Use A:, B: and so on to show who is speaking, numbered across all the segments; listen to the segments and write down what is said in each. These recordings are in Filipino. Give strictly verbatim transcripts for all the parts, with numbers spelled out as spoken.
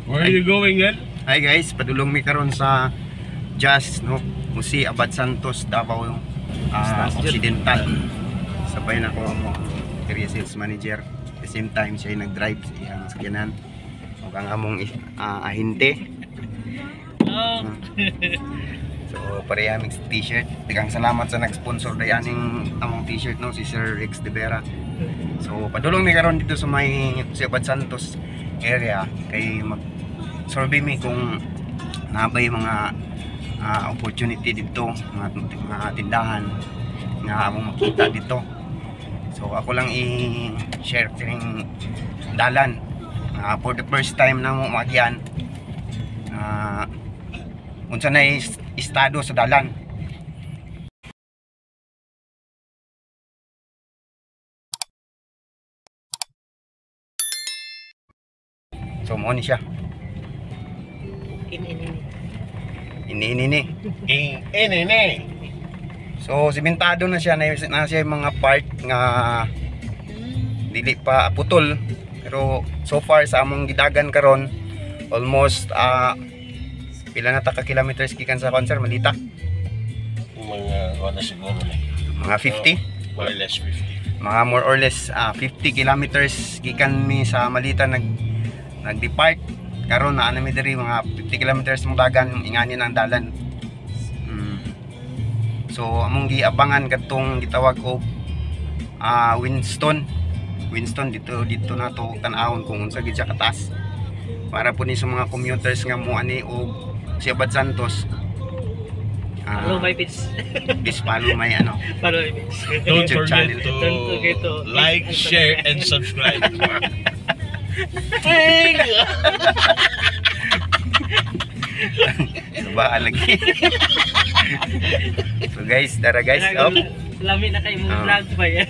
A: Where are you going then?
B: Hi guys, padulong mi karon sa Jazz no, Jose Abad Santos, Davao uh, Occidental. Sabay na ko ang area sales manager. At the same time siya nag-drive sa iyang sakyanan. Ug ang among uh, ahinte.
A: Oh.
B: So pareha mix t-shirt. Daghang salamat sa nag-sponsor dayaning among t-shirt no, si Sir Rex De Vera. So padulong mi karon dito sa may Jose Abad Santos area kay mag survey mi kung nabay mga uh, opportunity dito, mga, mga tindahan nga among makita dito. So ako lang i-share kining dalan uh, for the first time na mo magyan uh, unsa na estado sa dalan. So mo ni siya ini-ini ni.
A: Ini-ini.
B: So simentado na siya na, na siya yung mga part nga dili pa putol, pero so far sa among gidagan karon almost uh, pila na ta ka kilometers gikan sa concert Malita?
A: Mga ano siguro ni.
B: Mga fifty?
A: More or less fifty.
B: Mga more or less uh, fifty kilometers gikan mi sa Malita nag nag-depart. Karon na mi diri mga fifty kilometers mong dagan inganin ang dalan. Hmm. So among giabangan katong gitawag og uh, Winston. Winston dito dito na to tan-awon kung unsa gid siya kataas. Para po ni sa mga commuters nga mo ani og Jose Abad Santos. Uh,
C: Follow my page.
B: Please follow my ano.
C: Follow my page.
A: Don't
B: YouTube
A: forget
B: channel.
A: to
C: Don't forget to
A: like, share, and subscribe.
B: Ba lagi. So guys, dara guys. Oh.
C: Lami na kayo mong vlog ba yan?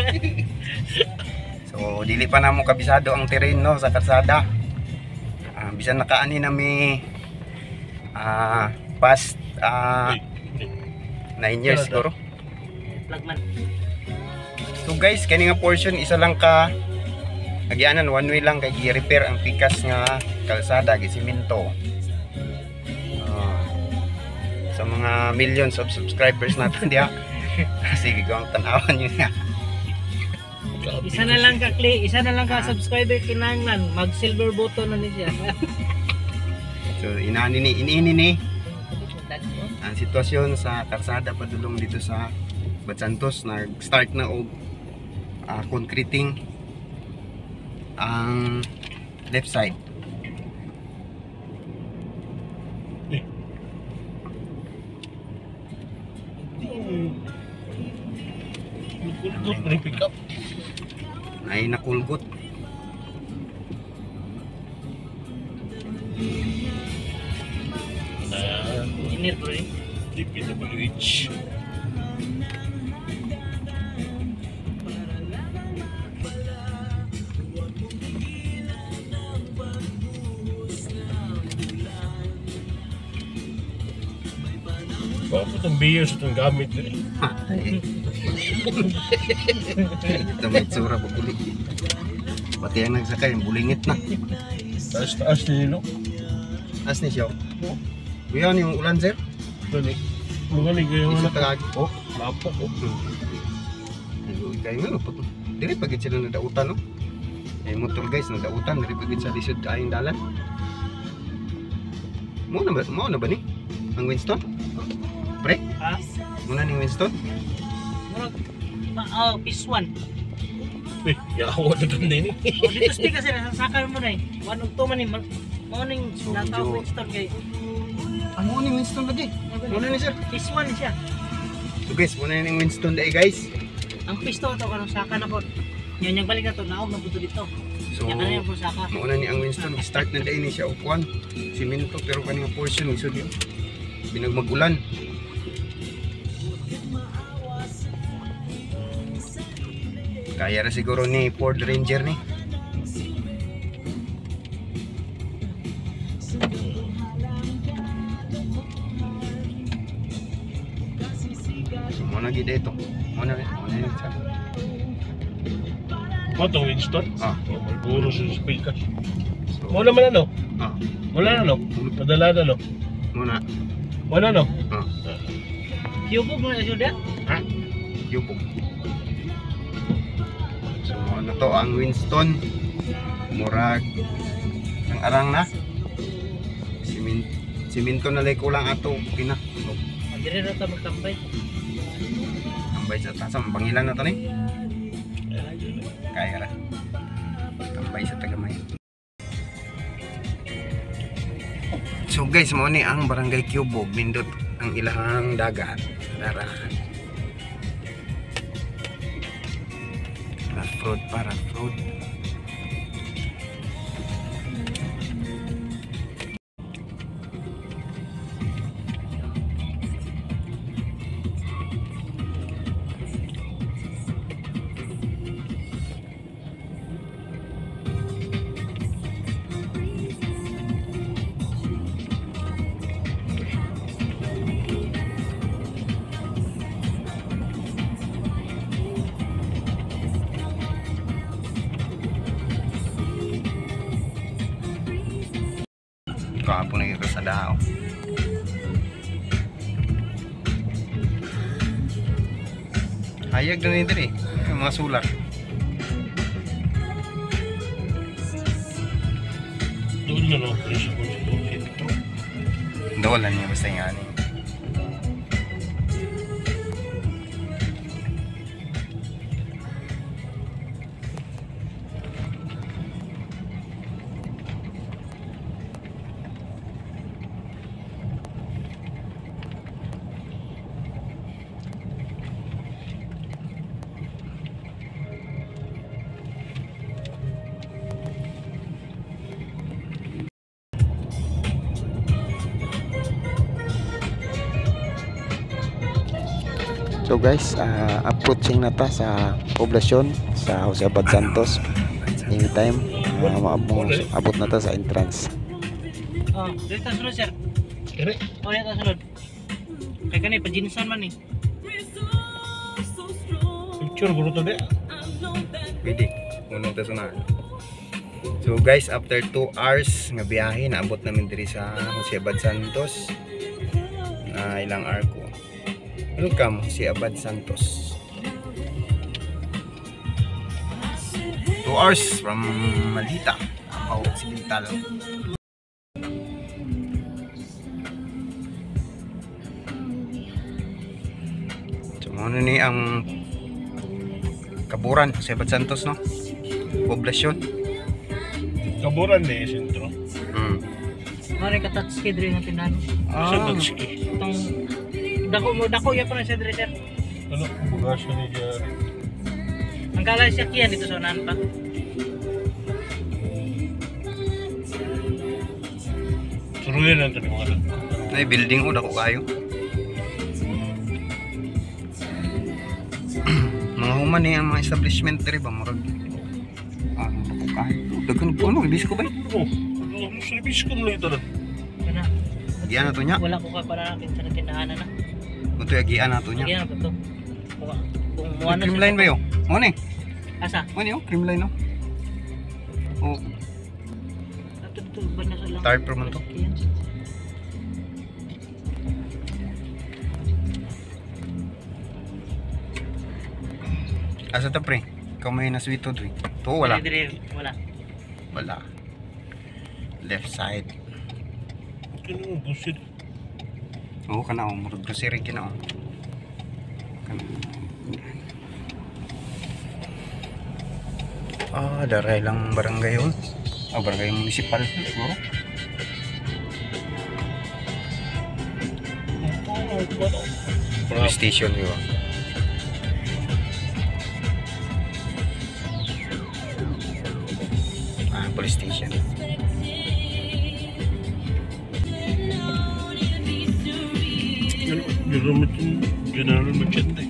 B: So dili pa namo kabisado ang terrain no sa kalsada. Uh, bisan nakaani na mi uh, past uh, nine years siguro.
C: Vlog man.
B: So guys, kani nga portion isa lang ka agyanan one way lang kay gi-repair ang pikas nga kalsada gi-semento. Uh, sa mga millions of subscribers natin diha. Sige kung tan-awan niyo niya.
C: Isa na lang ka click, isa na lang ka subscriber kinahanglan, mag silver button na ni siya.
B: So inani ni inini ni ang sitwasyon sa kalsada padulong dito sa Abad Santos, nag-start na og uh, concreting ang left side.
A: Kulgot rin pick up.
B: Ay nakulgot.
C: Engineer bro.
A: D P W H. Bakit itong beers itong gamit din?
B: Ha, ay. Ito may tsura pa bulig. Pati ang nagsakay, bulingit na.
A: Taas-taas din no?
B: As ni siya. Kuya, ano yung ulan sir?
A: Dali. Magaling kayo
B: Isa
A: na.
B: tagag. Oh,
A: Lapok oh.
B: ay kayo nga. Dili pagit sila nadautan no? Ay motor guys, nadautan. Dili pagit sa lisod kaayong dalan. Mo na ba? Mo na ba ni? Ang Winston? Pre?
C: Ha?
B: Muna ni Winston?
C: Murag ma oh, piece one.
A: Eh, yawa na doon din eh.
C: Oh, dito speak kasi nasasakal mo na eh. One of two man eh. Morning
B: So,
C: nataw
B: medyo-
C: Winston kay.
B: Ano ni Winston lagi? Muna ni sir.
C: Piece one siya.
B: So guys, muna ni Winston dahil guys.
C: Ang pisto to kanang saka na po. Yan yung balik na to, naog na po to dito.
B: So,
C: Yan na yung po saka.
B: mauna ni ang Winston, start na dahil ni siya upuan. Simento, pero kanina portion, isod yun. Binagmagulan. Kaya na siguro ni Ford Ranger ni. So, muna gid ito. Muna, muna yun siya.
A: Mo to Winston?
B: Ah.
A: Oh, Malboro sa speaker. Mo naman ano?
B: Ah,
A: Wala na no? Padala na no?
B: muna.
A: Wala no?
B: Ah,
C: Yubog mo na siya.
A: Ha?
B: yubog. So, ano to, ang Winston. Murag. Ang arang na. Simin, siminto na lay kulang ato. Pina.
C: Dire ra ta magtambay.
B: Tambay sa tasam. Pangilan na to ni. Kaya ra. Tambay sa tagamay. So guys, mo ni ang Barangay Cubog, nindot ang ilahang dagat. Para para fraud, para fraud. Kahapon na ito sa dao. Hayag na nito eh. Yung mga sulat.
A: Doon na no? Presyo ko sa ito.
B: Dolan niya basta yung ano. So guys, uh, approaching na ta sa poblasyon sa Jose Abad Santos. Anytime, uh, maabot, abot na ta sa entrance.
C: Oh, dito sulod sir.
A: Kere?
C: Oh, dito sulod. Kay kanay pajinsan man eh.
A: Picture guro to de.
B: Pwede, unang tasunan. So guys, after two hours nga biyahe, naabot namin diri sa Jose Abad Santos. Na ilang hour ko. Welcome si Abad Santos. Two hours from Malita, Apao Occidental. So ano ni ang kaburan si Abad Santos no? Poblasyon.
A: Kaburan ni sentro.
B: Hmm.
C: Mare ka touch kid rin ang tindahan.
A: Sa
B: Ah,
A: Tatsuki.
C: Itong dako mo dako ya pa na siya dire sir.
A: Ano? Bugasyo ni Jari.
C: Ang kalay siya kiyan dito sa unahan pa.
A: Suruyan lang ito ni mga anak.
B: ay building ko dako kayo. Mga human ni ang mga establishment diri ba murag. Ah, dako kayo. Dagan po ano, ibis ko ba?
A: Oh, ano service ko mo ito na.
C: Kana.
B: Giyan na to nya.
C: Wala ko ka para natin sa tindahan na.
B: Muto giyan na to nya.
C: Kaya na to. Kung kung mo
B: Ano cream line ba yo? Mo ni.
C: Asa?
B: Mo ni yo, cream line no. Oh,
C: Ato dito ba na sa lang.
B: Tire pro man to. asa ta pre? Ikaw may naswito dri. To wala.
C: Dire wala.
B: Wala. Left side.
A: Ano mo busit?
B: Oo, kana o. Murag grocery kina o. Kana. Ah, daray lang barangay yun. Ah, barangay municipal. Siguro.
A: Oh, ano?
B: Police station yun. Ah, police station.
A: Ano? Ginamit yung general merchandise.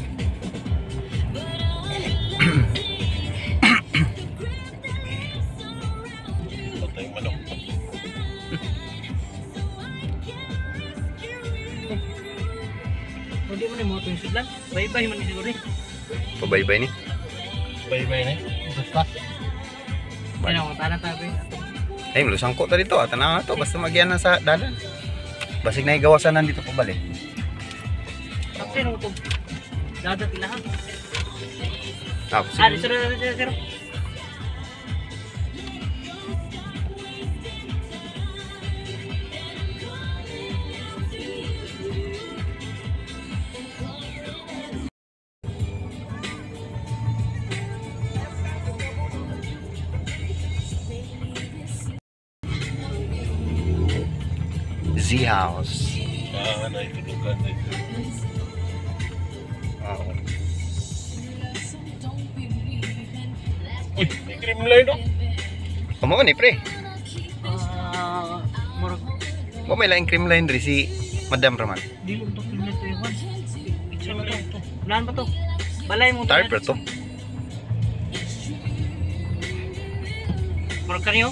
A: Patay manok.
C: Hindi mo ni mo itong sudlan. Bye-bye man ni siguro eh.
B: Pabaybay ni.
A: Bye-bye na eh.
C: na tabi.
B: Ay, lusang ko ta dito. At na to basta magian na sa dalan. Basig na igawasan nandito pa balik.
C: Kapten mo to. Dadat ilahan.
B: Tapos.
C: Ah, dito dito dito dito.
B: Z House.
A: Ah, naitulugan na ito.
B: Oo.
A: Uy, may cream line no?
B: Kamo ni pre.
C: Ah, murag
B: Mo may laing cream line diri si Madam Raman.
C: dilo to pinit to yung one. Picture mo to. Ulan ba to? Balay mo
B: Tarp ra to.
C: Murag kanyo?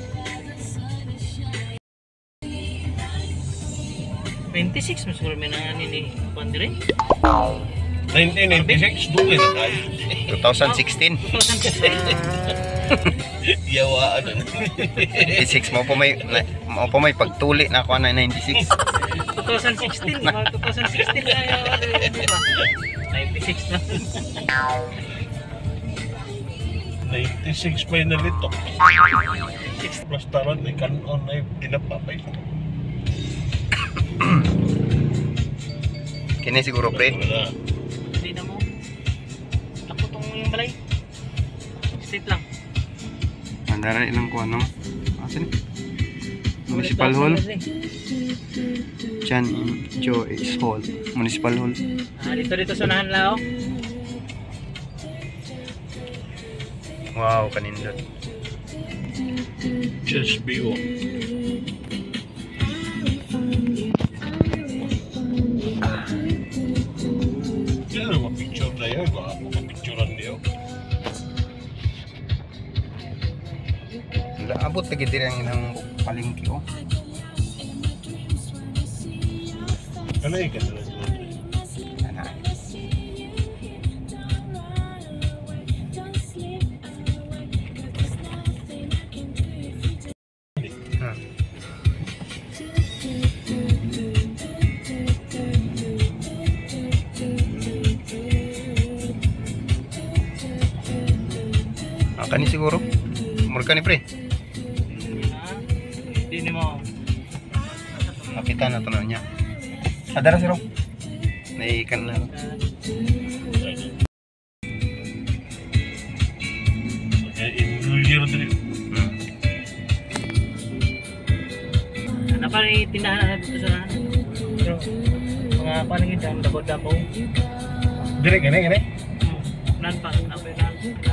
C: twenty-six mas siguro may nangani ni Pandire.
A: nineteen ninety-six, duli na tayo.
B: twenty sixteen.
A: Yawa, ano na.
B: ninety-six mo po may na, mo po may pagtuli na ako na ninety-six.
C: twenty sixteen, mga twenty sixteen na yung ano yun, di ba? ninety-six na.
A: ninety-six pa yung nalito. Basta ron, may kanon na yung dinapapay.
B: Kini siguro pre.
A: Wala.
C: Hindi na mo. Takot tong yung balay. Straight lang.
B: Andara ilang ko ano? Asan? Municipal Hall. Chan Joyce Hall. Municipal Hall.
C: Ah, dito dito sunahan lao.
B: Wow, kanindot.
A: Just be o. Sino mo picture na yun? Baka mo picturean niyo.
B: Abot lagi diri ang inang palengke oh.
A: Ano yung ganda na sila?
B: Ana. Hmm. Ah, kani siguro. Murka ni pre.
C: Hindi mo.
B: Makita na to na niya. Adara siro. Naikan na.
A: In-year din.
B: Hmm.
C: Ano pa rin tindahan na dito sa pero mga paningin dyan, dabo-dabo.
A: Dire, gane, gane.
C: Nan pa, apa na?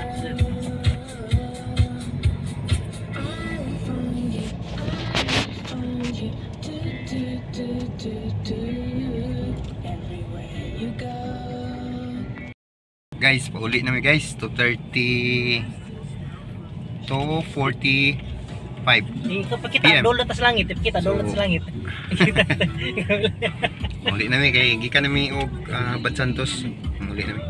B: Guys, pauli namin guys. two thirty to forty-five.
C: Hindi ka pa
B: P
C: kita
B: M.
C: dolat sa langit, kita dolat
B: So,
C: sa langit.
B: Pauli namin kay gikan namin og uh, Bad Santos. Pauli namin.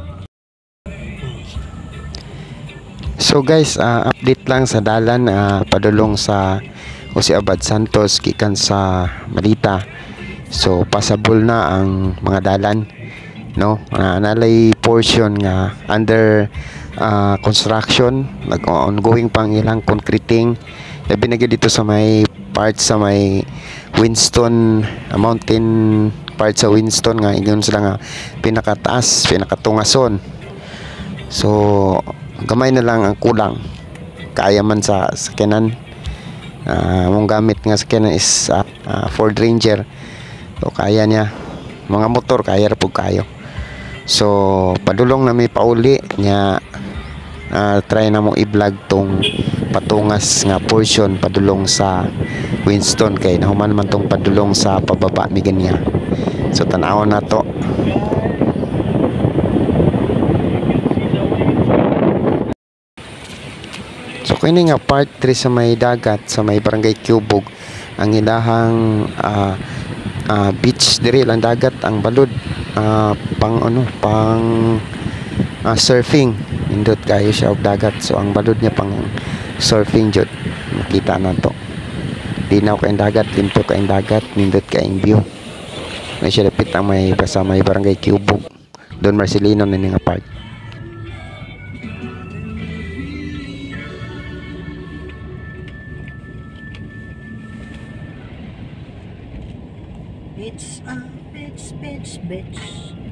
B: So guys, uh, update lang sa dalan uh, padulong sa Jose Abad Santos gikan sa Malita. So passable na ang mga dalan, no? Uh, nalay portion nga under uh, construction, nag ongoing pang ilang concreting. Labi na gyud dito sa may part sa may Winston uh, mountain part sa Winston nga ingon sila nga pinakataas, pinakatungason. So gamay na lang ang kulang. Kaya man sa sakyanan. Uh, mong gamit nga sakyanan is uh, uh, Ford Ranger. So kaya niya. Mga motor kaya ra pug kayo. So padulong na may pauli nya uh, try na mo i-vlog tong patungas nga portion padulong sa Winston kay nahuman man tong padulong sa pababa mi ganiya. So tan-awon na to. So kini nga part three sa may dagat sa may barangay Cubog ang ilahang uh, uh, beach diri lang dagat ang balod uh, pang ano pang uh, surfing indot kayo siya og dagat. So ang balod niya pang surfing jud makita na to. Linaw kayong dagat, limpyo kayong dagat, nindot kayong view. Na siya dapit ang may basa may barangay Cubog. Don Marcelino na nga park.
C: Bitch, ah, bitch, bitch, bitch.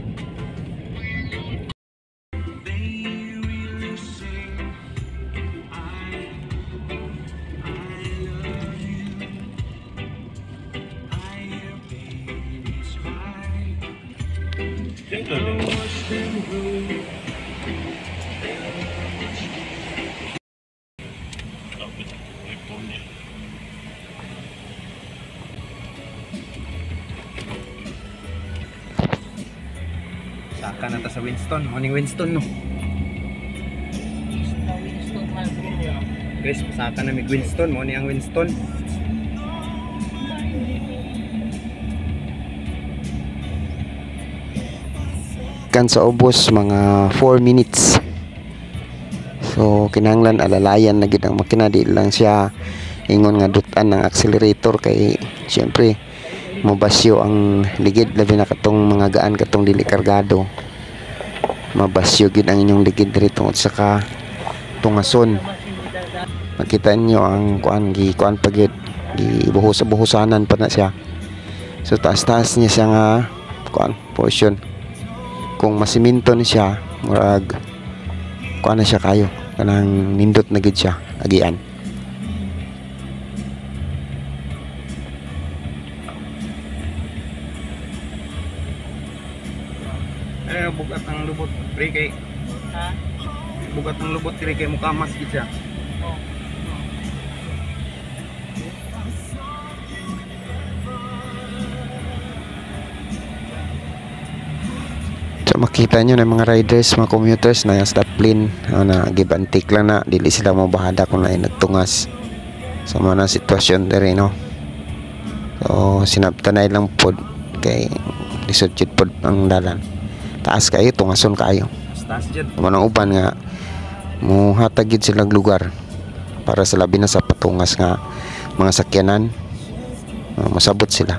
A: Yan lang. Kapit ang iPhone niya.
B: Saka na ta sa Winston. Morning Winston no. Guys, saka na mig Winston. Morning ang Winston. Kan sa ubos mga four minutes. So kinahanglan alalayan na gid ang makina, di lang siya ingon nga dutan ng accelerator kay syempre mabasyo ang ligid labi na katong mga gaan katong dili kargado. Mabasyo gid ang inyong ligid diri tungod sa ka tungason. Makita niyo ang kuan gi kuan pagid gibuhos-buhosanan pa na siya. So taas-taas niya siya nga kuan portion. Kung masiminto ni siya murag kuan na siya kayo kanang nindot na gid siya agian. Eh bugat ang lubot pre kay
C: Ha?
B: bugat ang lubot pre kay mukamas gid siya.
C: Oh.
B: So makita nyo na mga riders, mga commuters na yung stop lane uh, na gibantik lang na dili sila mabahada kung na nagtungas sa mga sitwasyon diri no. So sinabtanay lang pod kay lisod jud pod ang dalan. Taas kayo tungason kayo. Taas jud. Manang uban nga muhatag gid sila lugar para sa labi na sa patungas nga mga sakyanan uh, masabot sila.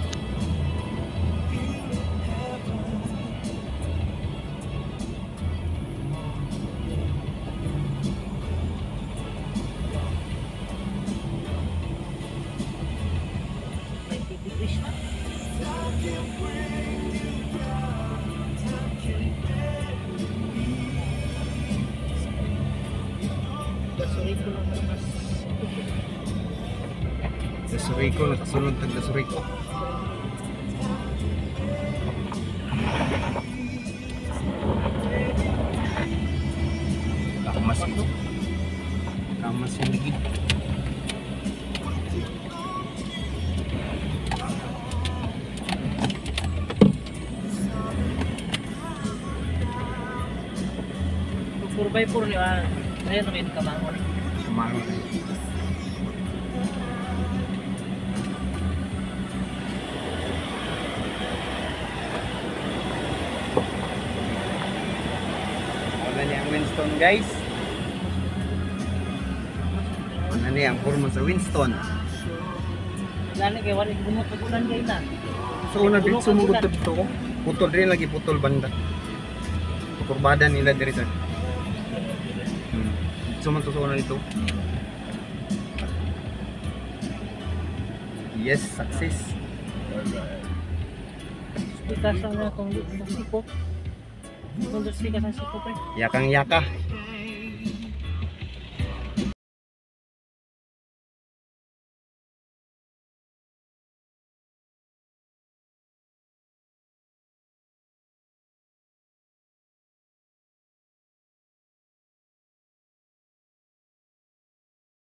B: Dasurico, nakasunod tag Dasurico. Kamas ito. Kamas yung ligid.
C: four by four niya. Ayan naman yung kamangon.
B: Kamangon. Wala niya ang Winston guys. Wala niya ang forma sa Winston.
C: Lani kay wala gumot pagulan kay na.
B: So una dito sumugod dito ko. Putol rin lagi putol banda. Kurbada nila diri sa. Hmm. Suman to sa una dito. Yes, success.
C: Speaker sa nga kung siko. Kung speaker sa siko pa.
B: Yakang yaka.